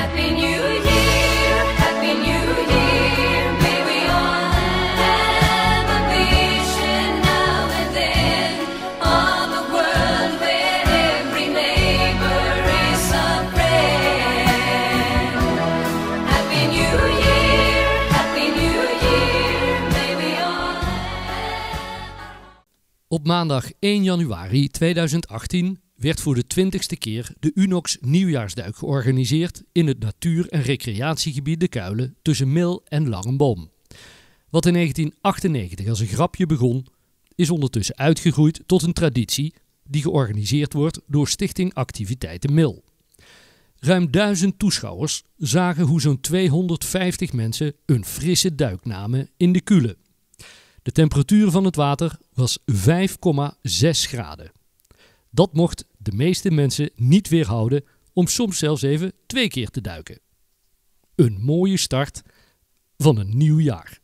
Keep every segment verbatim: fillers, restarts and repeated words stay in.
Happy New Year, Happy New Year. May we all have a vision now and then of a world where every neighbor is a friend. Happy New Year, Happy New Year. May we all have... Op maandag één januari tweeduizend achttien werd voor de twintigste keer de Unox nieuwjaarsduik georganiseerd in het natuur- en recreatiegebied De Kuilen tussen Mil en Langenboom. Wat in negentien achtennegentig als een grapje begon, is ondertussen uitgegroeid tot een traditie die georganiseerd wordt door Stichting Activiteiten Mil. Ruim duizend toeschouwers zagen hoe zo'n tweehonderdvijftig mensen een frisse duik namen in de Kuilen. De temperatuur van het water was vijf komma zes graden. Dat mocht de meeste mensen niet weerhouden om soms zelfs even twee keer te duiken. Een mooie start van een nieuw jaar.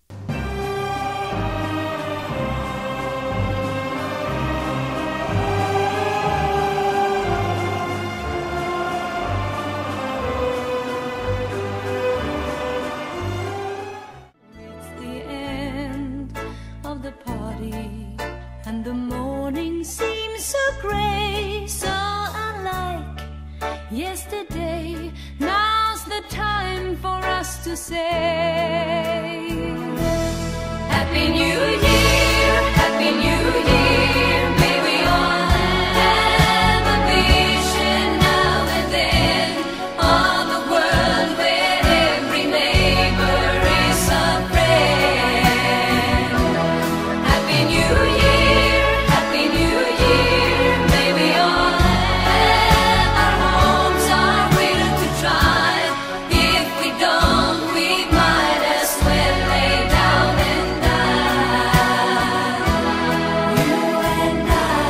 It's the end of the party, and the morning seems so grey, so unlike yesterday. Now's the time for us to say Happy New Year, Happy New Year. May we all have a vision now and then of a world where every neighbor is a friend. Happy New Year, Happy New Year. May we all have our homes, our will to try. If we don't, we might as well lay down and die. You and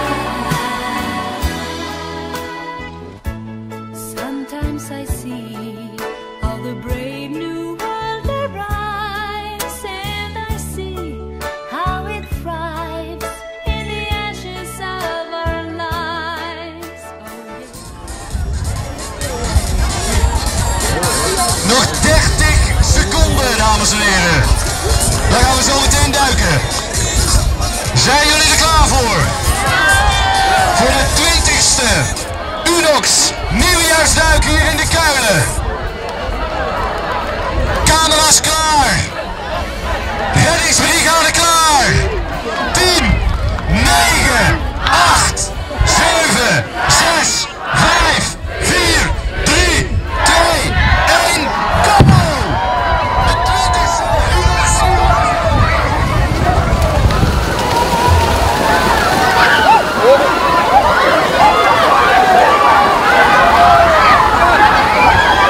I. Sometimes I see how the brave new world arrives, and I see how it thrives in the ashes of our lives. Oh, yes. Nog dertig seconden, dames en heren. Dan gaan we zo meteen duiken. Zijn jullie er klaar voor? Voor de twintigste Unox nieuwjaarsduik hier in De Kuilen. Camera's klaar. Reddingsbrigade klaar. tien, negen, acht, zeven, zes, vijf, vier, drie, twee, één, go! De twintigste Unox nieuwjaarsduik.